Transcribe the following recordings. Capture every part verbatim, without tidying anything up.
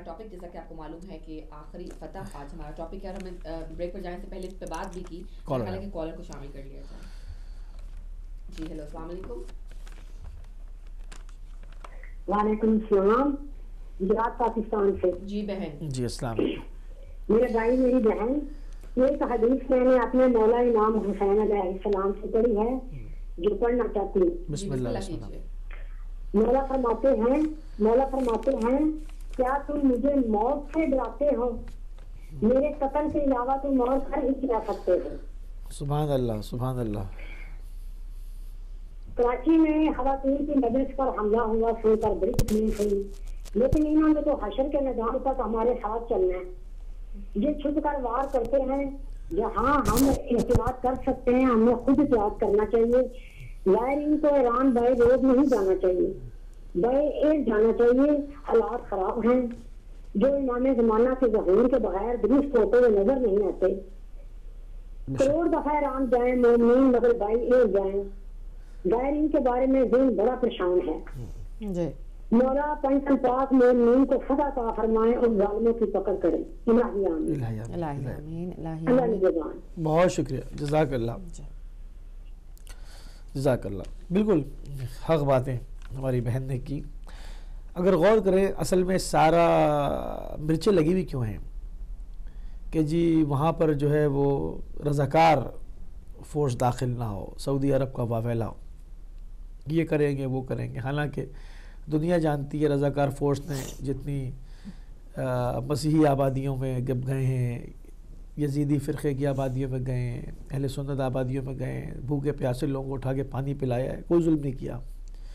Topic جیسا کہ آپ کو معلوم ہے کہ آخری فتح آج ہمارا ٹاپک ہے، اور ہمیں بریک پر جانے سے پہلے اس پہ بات بھی کی، حالانکہ کالر کو شامل کر لیا جائے. جی ہیلو، السلام علیکم. وعلیکم السلام. گجرات پاکستان سے. جی بہن. جی السلام علیکم. میرے بھائی میری بہن، ایک حدیث میں نے اپنے مولا امام حسین علیہ السلام سے پڑھی ہے جو پڑھنا چاہتی ہوں. بسم اللہ کیجیے. مولا فرماتے ہیں مولا فرماتے ہیں کیا تم مجھے موت سے ڈراتے ہو؟ میرے قتل کے علاوہ تم اور کر ہی کیا سکتے ہو؟ سبحان اللہ سبحان اللہ. کراچی میں خواتین کی مجلس پر حملہ ہوا، سو کر بڑی تکلیف ہوئی، لیکن انہوں نے تو حشر کے میدان تک ہمارے ساتھ چلنا ہے. یہ چھپ کر وار کرتے ہیں، جہاں ہم احتیاط کر سکتے ہیں ہمیں خود احتیاط کرنا چاہیے. زائرین کو ایران بائے روڈ نہیں جانا چاہیے، بائے ایئر جانا چاہیے. حالات خراب ہیں جو امام زمانہ کے ظہور کے بغیر درست ہوتے ہوئے نظر نہیں آتے. کروڑ دفعہ ایران جائیں مومنین مگر بائے ایئر جائیں. زائرین کے بارے میں ذہن بڑا پریشان ہے. جی مولا پنچم پاک مومنین کو فتح عطا فرمائے اور ظالموں کی پکڑ کرے. الہی آمین. الہی آمین. الہی اللہ آمین. نگہبان. بہت شکریہ، جزاک اللہ جزاک اللہ. بالکل حق باتیں ہماری بہن نے کی. اگر غور کریں اصل میں سارا مرچیں لگی ہوئی کیوں ہیں کہ جی وہاں پر جو ہے وہ رضاکار فورس داخل نہ ہو، سعودی عرب کا واویلا ہو، یہ کریں گے وہ کریں گے. حالانکہ دنیا جانتی ہے رضاکار فورس نے جتنی مسیحی آبادیوں میں جب گئے ہیں، یزیدی فرقے کی آبادیوں میں گئے ہیں، اہل سنت آبادیوں میں گئے ہیں، بھوکے پیاسے لوگوں کو اٹھا کے پانی پلایا ہے، کوئی ظلم نہیں کیا.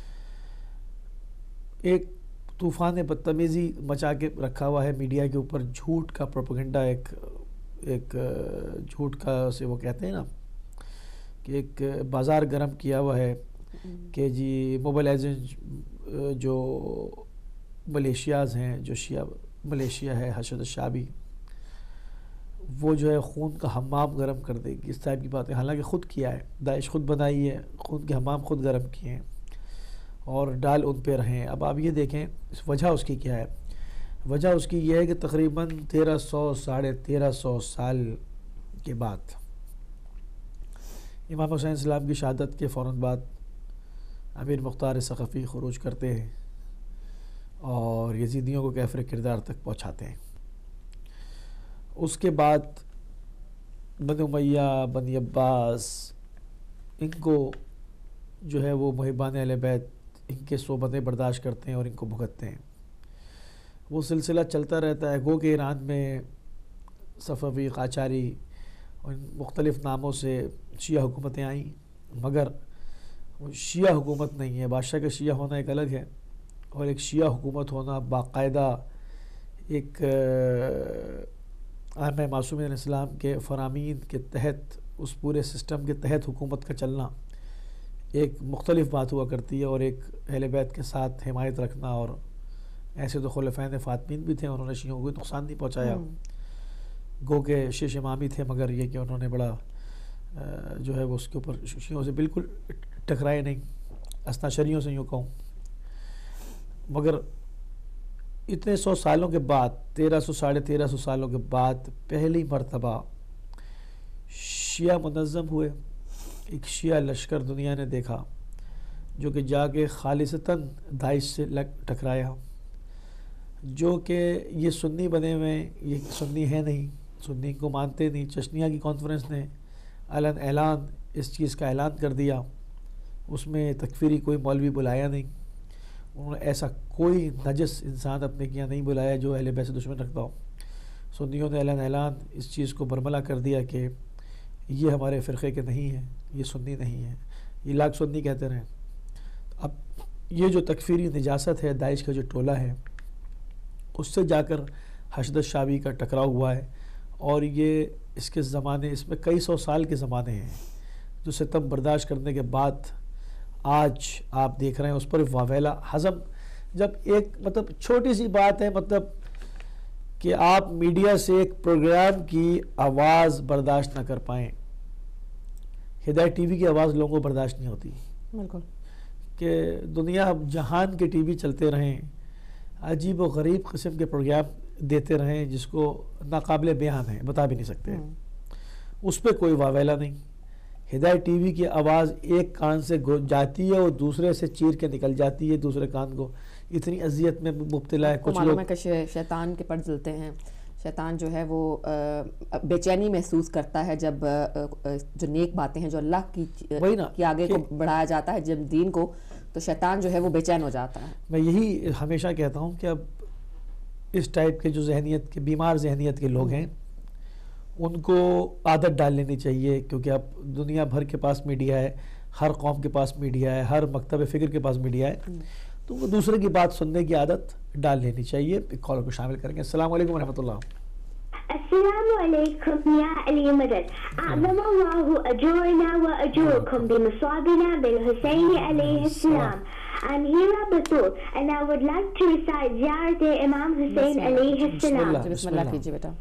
ایک طوفان بدتمیزی مچا کے رکھا ہوا ہے میڈیا کے اوپر، جھوٹ کا پروپیگنڈا، ایک ایک جھوٹ کا سے وہ کہتے ہیں نا کہ ایک بازار گرم کیا ہوا ہے کہ جی موبلائزیشن جو ملیشیاز ہیں، جو شیعہ ملیشیا ہے حشد الشعبی، وہ جو ہے خون کا حمام گرم کر دے گی، اس ٹائپ کی باتیں. حالانکہ خود کیا ہے، داعش خود بنائی ہے، خون کے حمام خود گرم کیے ہیں اور ڈال ان پہ رہیں. اب آپ یہ دیکھیں اس وجہ اس کی کیا ہے. وجہ اس کی یہ ہے کہ تقریباً تیرہ سو ساڑھے تیرہ سو سال کے بعد امام حسین السلام کی شہادت کے فوراً بعد امیر مختار ثقفی خروج کرتے ہیں اور یزیدیوں کو کیفر کردار تک پہنچاتے ہیں. اس کے بعد بنی امیہ، بنی عباس، ان کو جو ہے وہ محبان اہل بیت ان کے صحبتیں برداشت کرتے ہیں اور ان کو بھگتتے ہیں. وہ سلسلہ چلتا رہتا ہے. گو کہ ایران میں صفوی، قاجاری اور مختلف ناموں سے شیعہ حکومتیں آئیں، مگر وہ شیعہ حکومت نہیں ہے. بادشاہ کا شیعہ ہونا ایک الگ ہے اور ایک شیعہ حکومت ہونا باقاعدہ ایک آئمہ معصومین علیہ السلام کے فرامین کے تحت، اس پورے سسٹم کے تحت حکومت کا چلنا ایک مختلف بات ہوا کرتی ہے. اور ایک اہل بیت کے ساتھ حمایت رکھنا، اور ایسے تو خلفائے فاطمین بھی تھے، انہوں نے شیعوں کو کوئی نقصان نہیں پہنچایا. گو کہ شیش امامی تھے، مگر یہ کہ انہوں نے بڑا جو ہے وہ اس کے اوپر شیعوں سے بالکل ٹکرائے نہیں، اثنا شریوں سے یوں کہوں. مگر اتنے سو سالوں کے بعد، تیرہ سو ساڑھے تیرہ سو سالوں کے بعد پہلی مرتبہ شیعہ منظم ہوئے. ایک شیعہ لشکر دنیا نے دیکھا جو کہ جا کے خالصتاً داعش سے ٹکرایا، جو کہ یہ سنی بنے ہوئے، یہ سنی ہے نہیں، سنی کو مانتے نہیں. چشنیہ کی کانفرنس نے علن اعلان اس چیز کا اعلان کر دیا، اس میں تکفیری کوئی مولوی بلایا نہیں. انہوں نے ایسا کوئی نجس انسان اپنے کیا نہیں بلایا جو اہل بیت سے دشمن رکھتا ہو. سنیوں نے علن اعلان اس چیز کو برملا کر دیا کہ یہ ہمارے فرقے کے نہیں ہیں، یہ سنی نہیں ہے، یہ لاکھ سنی کہتے رہیں. اب یہ جو تکفیری نجاست ہے، داعش کا جو ٹولہ ہے، اس سے جا کر حشد الشعبی کا ٹکراؤ ہوا ہے. اور یہ اس کے زمانے، اس میں کئی سو سال کے زمانے ہیں جو ستم برداشت کرنے کے بعد آج آپ دیکھ رہے ہیں اس پر واویلا ہضم. جب ایک مطلب چھوٹی سی بات ہے، مطلب کہ آپ میڈیا سے ایک پروگرام کی آواز برداشت نہ کر پائیں. ہدایت ٹی وی کی آواز لوگوں کو برداشت نہیں ہوتی. بالکل. کہ دنیا جہان کے ٹی وی چلتے رہیں، अजीब व गरीब किस्म के प्रोग्राम देते रहें जिसको नाकाबिले बयान है, बता भी नहीं सकते, उस पर कोई वावेला नहीं। हिदायत टीवी की आवाज़ एक कान से जाती है और दूसरे से चीर के निकल जाती है दूसरे कान को, इतनी अजियत में मुब्तला है कुछ लोग। है शै, शैतान के पर जलते हैं। शैतान जो है वो बेचैनी महसूस करता है जब जो नेक बातें हैं जो अल्लाह की, की आगे को बढ़ाया जाता है जब दीन को, तो शैतान जो है वो बेचैन हो जाता है। मैं यही हमेशा कहता हूँ कि अब इस टाइप के जो जहनीत के बीमार जहनीत के लोग हैं उनको आदत डाल लेनी चाहिए, क्योंकि अब दुनिया भर के पास मीडिया है, हर कौम के पास मीडिया है, हर मकतब फ़िक्र के पास मीडिया है, तो वो दूसरे की बात सुनने की आदत डाल लेनी चाहिए। कॉल को शामिल करेंगे। अस्सलाम वालेकुम रहमतुल्लाह। अस्सलामु अलैकुम या अली मदद। अअज़्ज़मल्लाहु अजूरना व अजूरकुम बिमुसाबिना बिल हुसैन अलैहिस्सलाम। I'm Hira Batul and I would like to recite Ziyarat Imam Hussein अलैहिस्सलाम। बिस्मिल्लाह कीजिए बेटा।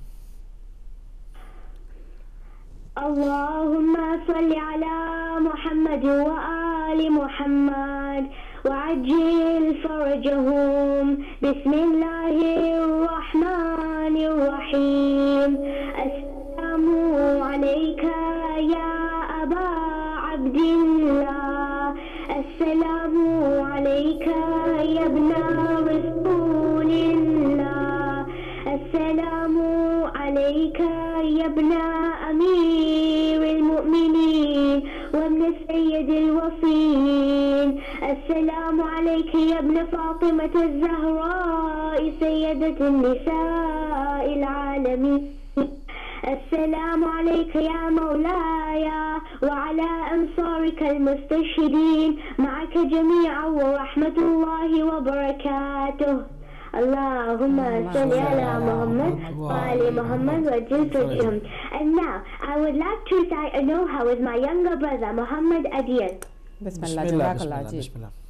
Allahumma salli ala Muhammad wa ali Muhammad وعجل فرجهم بسم الله الرحمن الرحيم السلام عليك يا أبا عبد الله السلام عليك يا ابن رسول الله السلام عليك يا ابن أمير المؤمنين وابن سيد الوصيين السلام عليك يا ابن فاطمة الزهراء سيدة النساء العالمين السلام عليك يا مولاي وعلى أنصارك المستشهدين معك جميعا ورحمة الله وبركاته اللهم صل على محمد وعلى محمد وجل فرجهم. And now I would like to recite a know-how with my younger brother Muhammad Adil. बिस्मिल्लाह जज़ाकल्लाह जी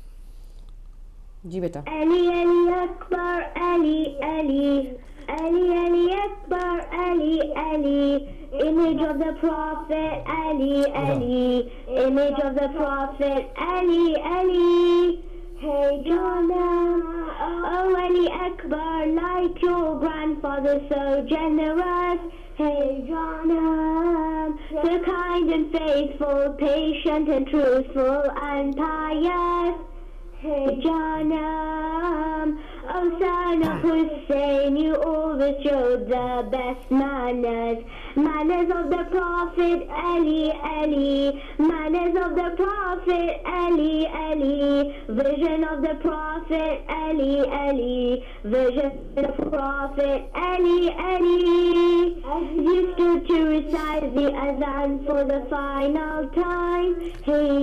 जी बेटा। Ali Ali Akbar Ali Ali Ali Ali Akbar Ali Ali image of the Prophet Ali Ali image of the Prophet Ali Ali Hey Jana, oh Ali Akbar, like your grandfather so generous. Hey Jana, so kind and faithful, patient and truthful and pious. Hey Jana, oh son of Hussein, you always showed the best manners. Manners of the Prophet Ali Ali, manners of the Prophet Ali Ali, vision of the Prophet Ali Ali, vision of the Prophet Ali Ali. You stood to recite the Azan for the final time. Hey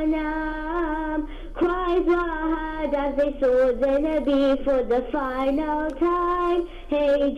Jana, cries were heard as they saw the Nabi for the final time. Hey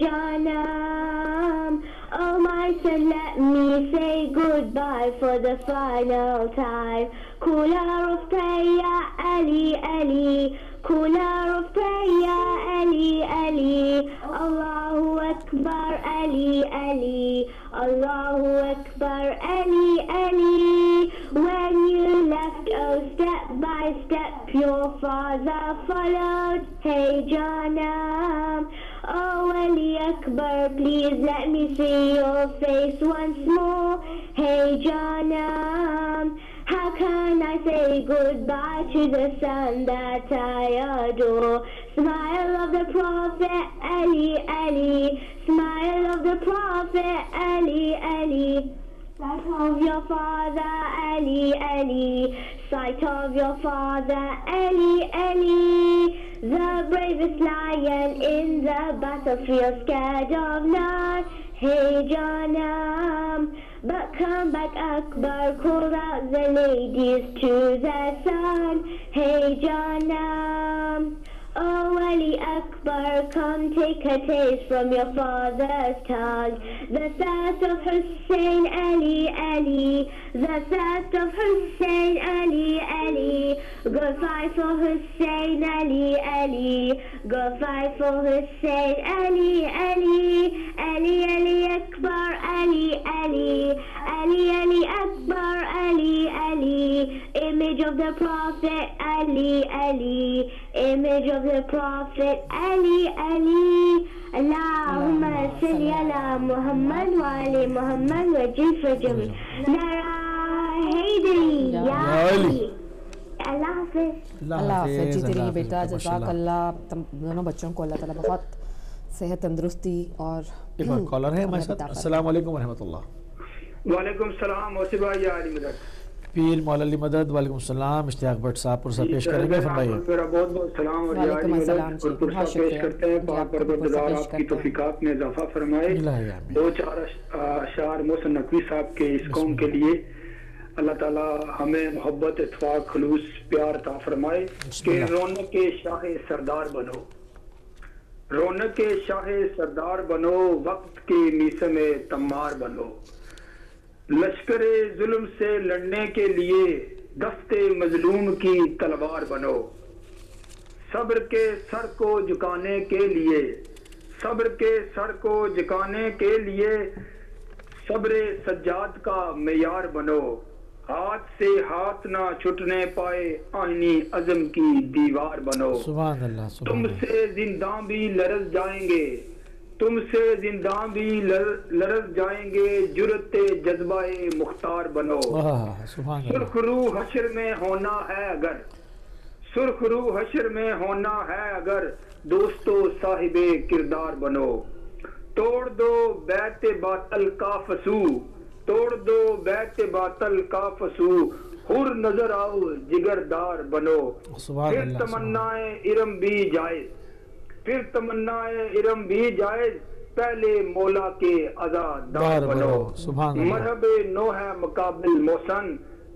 Jana, oh my son, let me say goodbye for the final time. Cooler of prayer, Ali, Ali. Cooler of prayer, Ali, Ali. Allahu Akbar, Ali, Ali. Allahu Akbar, Ali, Ali. When you left, oh, step by step, your father followed. Hey, Jana. Oh, Ali Akbar, please let me see your face once more. Hey, Jana. How can I say goodbye to the son that I adore? Smile of the Prophet Ali, Ali. Smile of the Prophet Ali, Ali. Sight of your father Ali, Ali. Sight of your father Ali, Ali. The bravest lion in the battlefield, scared of none. Hey, Jana. But come back, Akbar, call out the ladies to the sun. Hey, Jana. Oh, Ali Akbar, come take a taste from your father's tongue. The thirst of Hussein Ali, Ali. The thirst of Hussein Ali, Ali. Go fight for Hussein Ali, Ali. Go fight for Hussein Ali, Ali. Ali, Ali Akbar, Ali, Ali. Ali, Ali Akbar, Ali, Ali. Image of the Prophet Ali. Ali, Ali, image of the Prophet Ali, Ali. Allahumma salli ala Muhammad wa ali Muhammad wa jifajam. Nara Haydari, Ya Ali. اللہ حافظ. اللہ حافظ. جیتے رہیے بیٹا. جزاک اللہ. دونوں بچوں کو اللہ تعالیٰ بہت صحت تندرستی. اور ایک اور کالر ہے ہمارے ساتھ. السلام علیکم ورحمۃ اللہ. وعلیکم السلام. موسی بھائی علی مدد. پیر مولا علی مدد. وعلیکم السلام. اشتیاق بھٹ صاحب پرسہ پیش کریں گے. فرمائیے. میرا بہت بہت سلام اور علی مدد اور پرسہ پیش کرتے ہیں. پاک پروردگار آپ کی توفیقات میں اضافہ فرمائے. دو چار اشعار محسن نقوی صاحب کے اس قوم کے لیے اللہ تعالیٰ ہمیں محبت اتفاق خلوص پیار عطا فرمائے کہ رونق کے شاہ سردار بنو. رونق کے شاہ سردار بنو. وقت کے میسم تمار بنو. لشکر ظلم سے لڑنے کے لیے دست مظلوم کی تلوار بنو. صبر کے سر کو جھکانے کے لیے صبر کے سر کو جھکانے کے لیے صبر سجاد کا معیار بنو. ہاتھ سے ہاتھ نہ چھٹنے پائے آئینی عزم کی دیوار بنو. سبحان اللہ. تم سے زنداں بھی لرز جائیں گے تم سے زنداں بھی لرز جائیں گے جرت جذبہ مختار بنو. سرخ روح حشر میں ہونا ہے اگر سرخ روح حشر میں ہونا ہے اگر دوستو صاحب کردار بنو. توڑ دو بیت باطل کا فسو توڑ دو بیت باطل کا فسو حر نظر آؤ جگردار بنو. پھر تمنائے ارم بھی جائز پھر تمنائے ارم بھی جائز پہلے مولا کے عزادار بنو. مرحب نوح مقابل محسن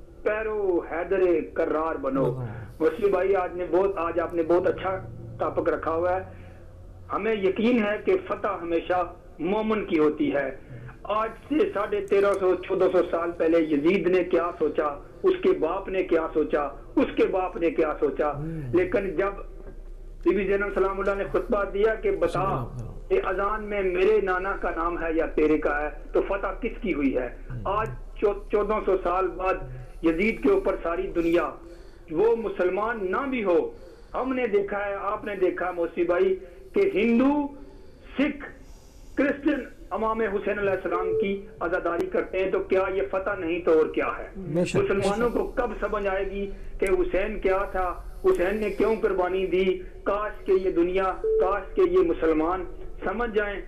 پیرو حیدر کرار بنو. وسیع بھائی آج نے بہت آج آپ نے بہت اچھا ٹاپک رکھا ہوا ہے. ہمیں یقین ہے کہ فتح ہمیشہ مومن کی ہوتی ہے. آج سے ساڑھے تیرہ سو چودہ سو سال پہلے یزید نے کیا سوچا, اس کے باپ نے کیا سوچا, اس کے باپ نے کیا سوچا, لیکن جب بی بی زینب سلام اللہ نے خطبہ دیا کہ بتا کہ اذان میں میرے نانا کا نام ہے یا تیرے کا ہے, تو فتح کس کی ہوئی ہے؟ آج چودہ سو سال بعد یزید کے اوپر ساری دنیا, وہ مسلمان نہ بھی ہو, ہم نے دیکھا ہے, آپ نے دیکھا موسی بھائی کہ ہندو, سکھ, کرسچن امام حسین علیہ السلام کی عزاداری کرتے ہیں, تو کیا یہ فتح نہیں تو اور کیا ہے؟ مسلمانوں کو کب سمجھ آئے گی کہ حسین کیا تھا, حسین نے کیوں قربانی دی؟ کاش کہ یہ دنیا, کاش کہ یہ مسلمان سمجھ جائیں.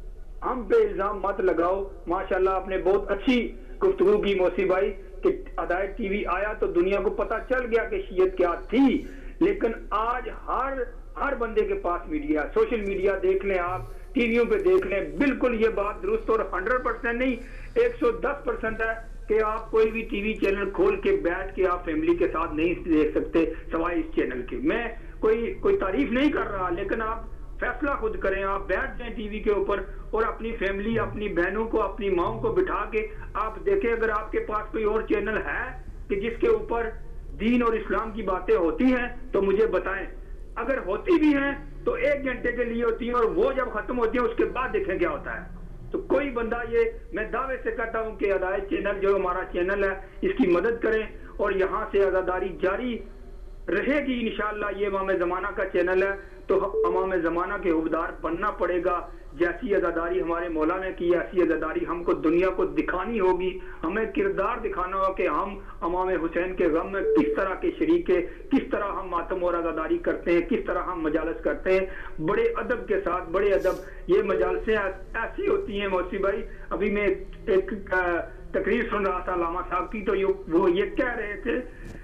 ہم پہ الزام مت لگاؤ. ماشاءاللہ آپ نے بہت اچھی گفتگو کی موسی بھائی کہ ہدایت ٹی وی آیا تو دنیا کو پتہ چل گیا کہ شیعت کیا تھی, لیکن آج ہر ہر بندے کے پاس میڈیا, سوشل میڈیا دیکھ لیں آپ, ٹی ویوں پہ دیکھ لیں, بالکل یہ بات درست اور ہنڈریڈ پرسینٹ نہیں ایک سو دس پرسینٹ ہے کہ آپ کوئی بھی ٹی وی چینل کھول کے بیٹھ کے آپ فیملی کے ساتھ نہیں دیکھ سکتے سوائے اس چینل کے. میں کوئی کوئی تعریف نہیں کر رہا, لیکن آپ فیصلہ خود کریں. آپ بیٹھ جائیں ٹی وی کے اوپر اور اپنی فیملی, اپنی بہنوں کو, اپنی ماؤں کو بٹھا کے آپ دیکھیں. اگر آپ کے پاس کوئی اور چینل ہے کہ جس کے اوپر دین اور اسلام کی باتیں ہوتی ہیں تو مجھے بتائیں. اگر ہوتی بھی ہیں تو ایک گھنٹے کے لیے ہوتی ہیں, اور وہ جب ختم ہوتی ہیں اس کے بعد دیکھیں کیا ہوتا ہے. تو کوئی بندہ, یہ میں دعوے سے کہتا ہوں کہ ہدایت چینل جو ہمارا چینل ہے اس کی مدد کریں, اور یہاں سے عزاداری جاری رہے گی انشاءاللہ. یہ امام زمانہ کا چینل ہے تو امام زمانہ کے حبدار بننا پڑے گا. جیسی عزاداری ہمارے مولا نے کی, ایسی عزاداری ہم کو دنیا کو دکھانی ہوگی. ہمیں کردار دکھانا ہوگا کہ ہم امام حسین کے غم میں کس طرح کے شریک ہیں, کس طرح ہم ماتم اور عزاداری کرتے ہیں, کس طرح ہم مجالس کرتے ہیں, بڑے ادب کے ساتھ. بڑے ادب یہ مجالسیں ایسی ہوتی ہیں موسی بھائی. ابھی میں ایک تقریر سن رہا تھا علامہ صاحب کی, تو وہ یہ کہہ رہے تھے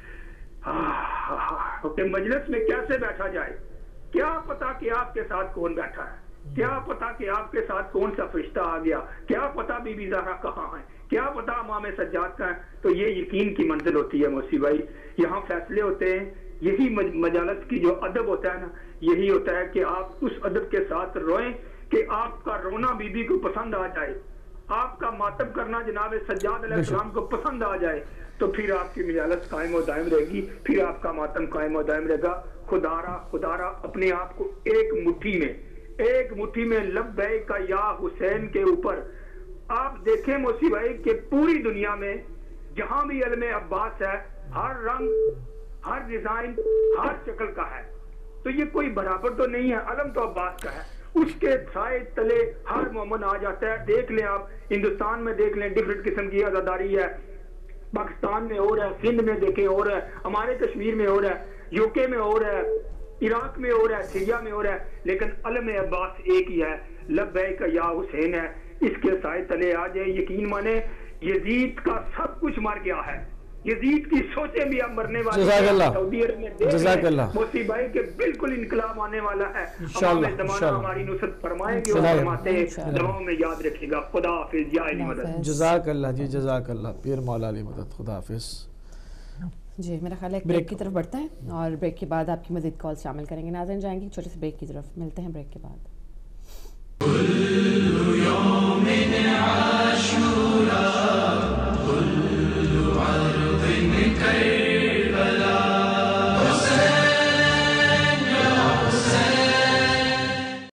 کہ مجلس میں کیسے بیٹھا جائے, کیا پتا کہ آپ کے ساتھ کون بیٹھا ہے, کیا پتا کہ آپ کے ساتھ کون سا فرشتہ آ گیا, کیا پتا بی بی زہرا کہاں ہے, کیا پتا امام سجاد کا ہے. تو یہ یقین کی منزل ہوتی ہے موسی بھائی. یہاں فیصلے ہوتے ہیں. یہی مجالس کی جو ادب ہوتا ہے نا, یہی ہوتا ہے کہ آپ اس ادب کے ساتھ روئیں کہ آپ کا رونا بی بی کو پسند آ جائے, آپ کا ماتم کرنا جناب سجاد علیہ السلام کو پسند آ جائے, تو پھر آپ کی مجالس قائم و دائم رہے گی, پھر آپ کا ماتم قائم و دائم رہے گا. خدارا خدارا اپنے آپ کو ایک مٹھی میں ایک مٹھی میں لبیک کا یا حسین کے اوپر. آپ دیکھیں موسی بھائی کہ پوری دنیا میں جہاں بھی علم عباس ہے, ہر رنگ ہر ڈیزائن ہر شکل کا ہے. تو یہ کوئی برابر تو نہیں ہے. علم تو عباس کا ہے, اس کے سائے تلے ہر مومن آ جاتا ہے. دیکھ لیں آپ ہندوستان میں دیکھ لیں ڈفرنٹ قسم کی عزاداری ہے, پاکستان میں ہو رہا ہے, سندھ میں دیکھیں ہو رہا ہے, ہمارے کشمیر میں ہو رہا ہے, یو کے میں ہو رہا ہے, عراق میں ہو رہا ہے, سیریا میں ہو رہا ہے, لیکن علم عباس ایک ہی ہے, لبیک یا حسین ہے. اس کے سائے تلے آ جائے, یقین مانے یزید کا سب کچھ مر گیا ہے. یزید کی سوچیں بھی اب مرنے والی ہیں. سعودی عرب میں دیکھ لیں موسی بھائی کے بالکل انقلاب آنے والا ہے. ہمارے زمانہ ہماری نصرت فرمائیں گے اور فرماتے ہیں. دعاؤں میں یاد رکھے گا. خدا حافظ. یا علی مدد. جزاک اللہ جی, جزاک اللہ. پیر مولا علی مدد. خدا حافظ. جی میرا خیال ہے ایک بریک کی طرف بڑھتے ہیں اور بریک کے بعد آپ کی مزید کال شامل کریں گے. ناظرین جائیں گے چھوٹے سے بریک کی طرف. ملتے ہیں بریک کے بعد.